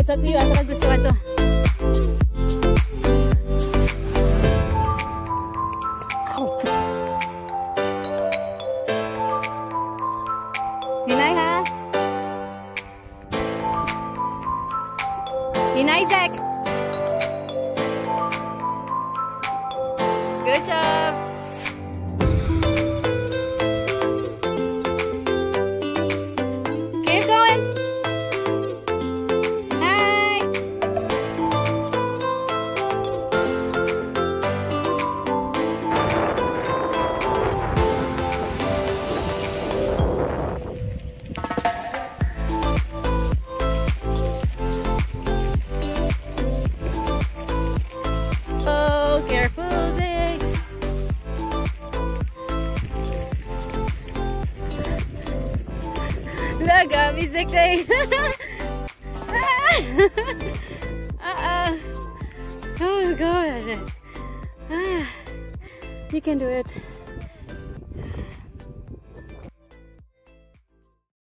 it's up to you. Asal gustuhan to. Hinay ha? Hinay, Zach. Good job. Keep going. Hi. Oh, careful, Zach. Look, music day. Oh gosh. You can do it.